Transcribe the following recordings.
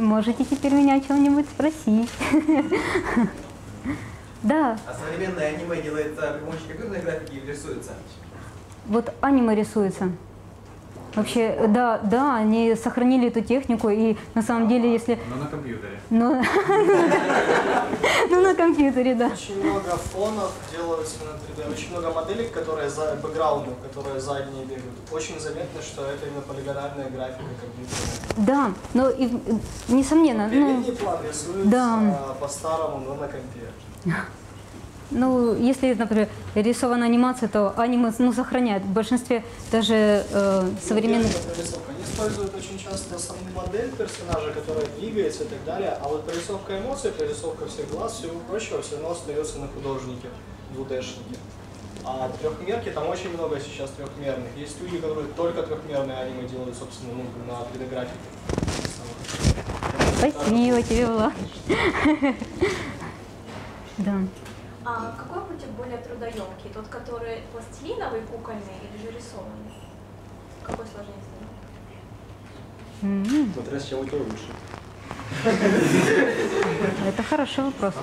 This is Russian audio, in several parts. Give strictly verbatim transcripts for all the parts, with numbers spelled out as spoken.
Можете теперь меня о чем-нибудь спросить. Да. А современное аниме делается при помощи компьютерной графики или рисуется? Вот аниме рисуется. Вообще, да, да, они сохранили эту технику, и на самом деле, если... Но на компьютере. Ну, ну, на компьютере, да. Очень много фонов делаются на три дэ, очень много моделей, которые за бэкграундов, которые задние бегают. Очень заметно, что это именно полигональная графика компьютера. Да, но и, несомненно... Передний план рисуется да. по-старому, но на компе. Ну, если, например, рисована анимация, то аниме ну, сохраняет. В большинстве даже э, современных... Они используют очень часто саму модель персонажа, которая двигается и так далее, а вот прорисовка эмоций, прорисовка всех глаз, всего прочего, все равно остается на художнике, двудэшнике. А трехмерки, там очень много сейчас трехмерных. Есть люди, которые только трехмерные аниме делают, собственно, ну, на три дэ графике. Спасибо тебе, Влад. Да. А какой мультик более трудоемкий? Тот, который пластилиновый, кукольный или же рисованный? Какой сложнее сделать? Mm-hmm. Смотря с чем это лучше. Это хороший вопрос.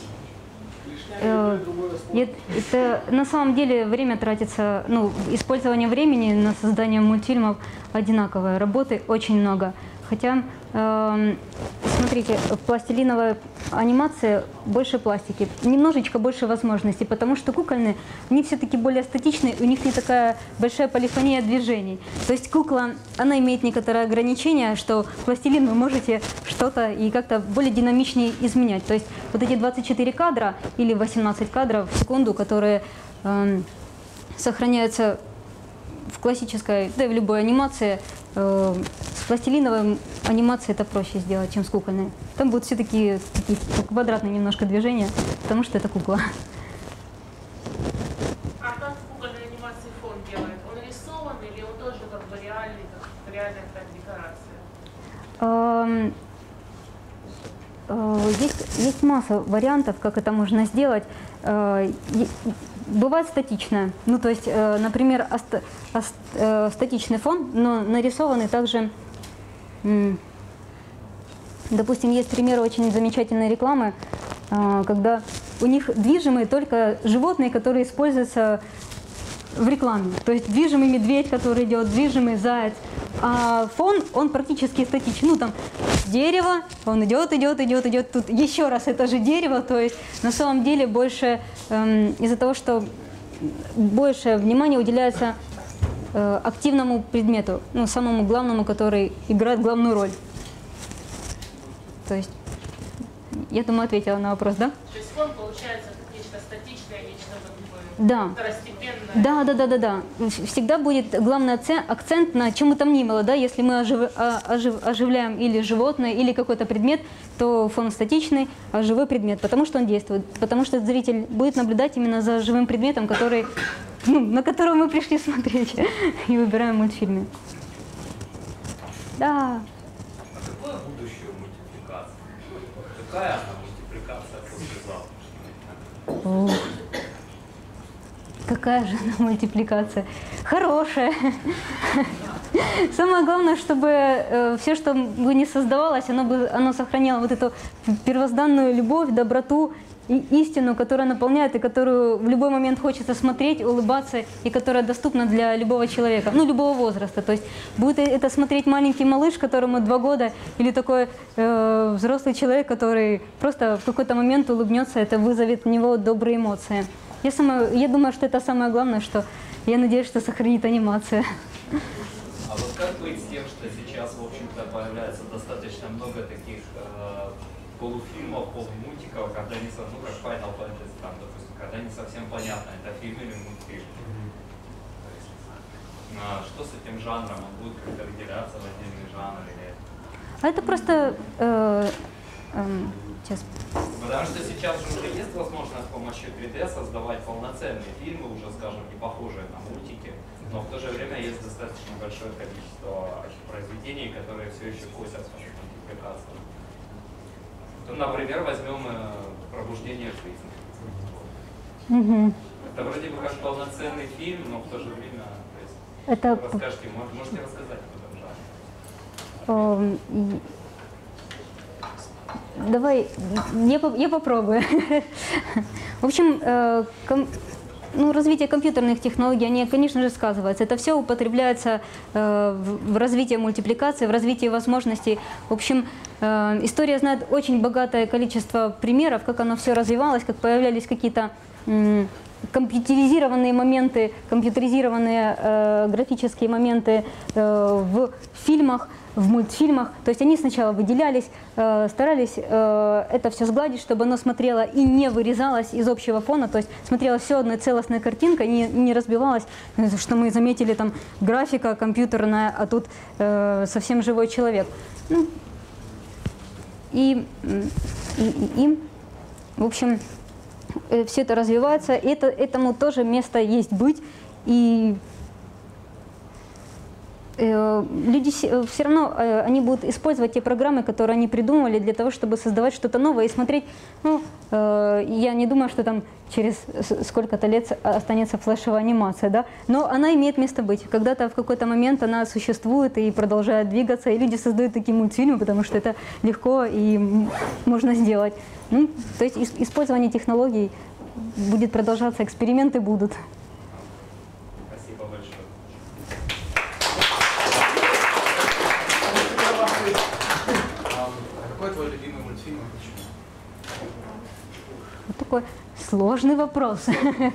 Это на самом деле время тратится, ну, использование времени на создание мультфильмов одинаковое. Работы очень много. Хотя, э, смотрите, в пластилиновой анимации больше пластики, немножечко больше возможностей, потому что кукольные, они все-таки более статичные, у них не такая большая полифония движений. То есть кукла, она имеет некоторые ограничения, что пластилин вы можете что-то и как-то более динамичнее изменять. То есть вот эти двадцать четыре кадра или восемнадцать кадров в секунду, которые э, сохраняются в классической, да и в любой анимации, э, с пластилиновой анимацией это проще сделать, чем с кукольной. Там будут все такие, такие квадратные немножко движения, потому что это кукла. А как в кукольной анимации фон делает? Он рисован или он тоже как бы реальный, как реальная какая-то декорация? Э, э, есть, есть масса вариантов, как это можно сделать. Э, Бывает статичное, ну то есть, э, например, ост, ост, э, статичный фон, но нарисованный также, м, допустим, есть примеры очень замечательной рекламы, э, когда у них движимые только животные, которые используются в рекламе. То есть движимый медведь, который идет, движимый заяц, а фон, он практически статичный. Ну там дерево, он идет, идет, идет, идет, тут еще раз это же дерево. То есть на самом деле больше эм, из-за того, что больше внимания уделяется э, активному предмету, ну самому главному, который играет главную роль. То есть, я думаю, ответила на вопрос, да? То есть фон получается как нечто статичное, нечто как бы да. второстепенное. Да, да, да, да, да. Всегда будет главный акцент на чем бы там ни было, да. Если мы ожив, ожив, оживляем или животное, или какой-то предмет, то фон статичный, а живой предмет, потому что он действует, потому что зритель будет наблюдать именно за живым предметом, который, ну, на которого мы пришли смотреть и выбираем мультфильмы. Да. А какое будущее мультипликации? Какая она мультипликация послезавтра? Какая же она мультипликация? Хорошая. Самое главное, чтобы э, все, что бы не создавалось, оно, бы, оно сохраняло вот эту первозданную любовь, доброту и истину, которая наполняет и которую в любой момент хочется смотреть, улыбаться, и которая доступна для любого человека, ну, любого возраста. То есть будет это смотреть маленький малыш, которому два года, или такой э, взрослый человек, который просто в какой-то момент улыбнется, это вызовет у него добрые эмоции. Я, сама, я думаю, что это самое главное, что я надеюсь, что сохранит анимация. А вот как быть с тем, что сейчас, в общем-то, появляется достаточно много таких э, полуфильмов, полумультиков, когда не совсем, ну как Final Fantasy, там, допустим, когда не совсем понятно, это фильм или мультфильм. То есть, а, что с этим жанром? Он будет как-то выделяться в отдельный жанр или... А это просто... Э, э, сейчас... Потому что сейчас же уже есть возможность с помощью три дэ создавать полноценные фильмы, уже, скажем, не похожие на мультики, но в то же время есть достаточно большое количество произведений, которые все еще косят в мультипликацию. Ну, например, возьмем «Пробуждение жизни». Угу. Это вроде бы как полноценный фильм, но в то же время, то есть, это... расскажите, можете рассказать об этом жанре? Давай, я, по- я попробую. В общем, э, ком- ну, развитие компьютерных технологий, они, конечно же, сказываются. Это все употребляется э, в, в развитии мультипликации, в развитии возможностей. В общем, э, история знает очень богатое количество примеров, как оно все развивалось, как появлялись какие-то м, компьютеризированные моменты, компьютеризированные э, графические моменты э, в фильмах, в мультфильмах. То есть они сначала выделялись, э, старались э, это все сгладить, чтобы оно смотрело и не вырезалось из общего фона, то есть смотрелось все одной целостной картинкой, не, не разбивалось, что мы заметили, там графика компьютерная, а тут э, совсем живой человек. Ну, и, и, и, и, в общем, э, все это развивается, и это, этому тоже место есть быть. И люди все равно, они будут использовать те программы, которые они придумывали для того, чтобы создавать что-то новое и смотреть. Ну, я не думаю, что там через сколько-то лет останется флешевая анимация, да, но она имеет место быть. Когда-то в какой-то момент она существует и продолжает двигаться, и люди создают такие мультфильмы, потому что это легко и можно сделать. Ну, то есть использование технологий будет продолжаться, эксперименты будут. Спасибо большое. А какой твой любимый мультфильм и почему? Вот такой сложный вопрос.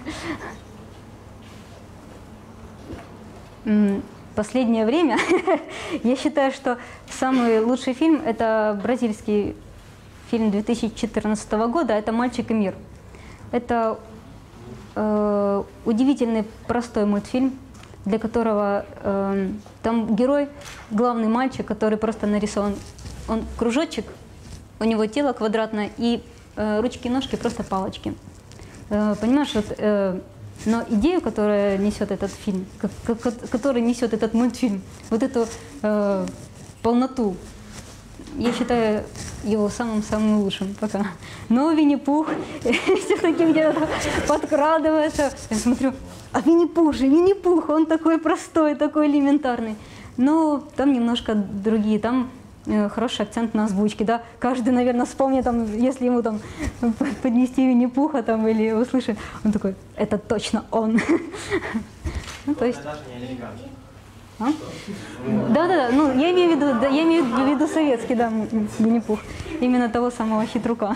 М, Последнее время я считаю, что самый лучший фильм – это бразильский фильм две тысячи четырнадцатого года, это «Мальчик и мир». Это э, удивительный простой мультфильм, для которого э, там герой, главный мальчик, который просто нарисован, он кружочек, у него тело квадратное и э, ручки и ножки просто палочки. Э, понимаешь, вот, э, но идею, которую несет этот фильм, как, как, который несет этот мультфильм, вот эту э, полноту, я считаю его самым-самым лучшим пока. Но Винни-Пух все-таки где-то подкрадывается. Я смотрю, а Винни-Пух же, Винни-Пух, он такой простой, такой элементарный. Но там немножко другие, там э, хороший акцент на озвучке, да. Каждый, наверное, вспомнит, там, если ему там поднести Винни-Пуха там, или услышит, он такой, это точно он. Ну, то есть... Даже не американский. А? Да, да, да. Ну, я имею в виду, да, я имею в виду советский, да, Винни-Пух. Именно того самого хитрука.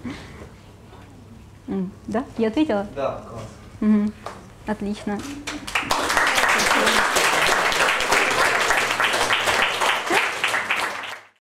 М, Да? Я ответила? Да, класс. Мгм. Отлично.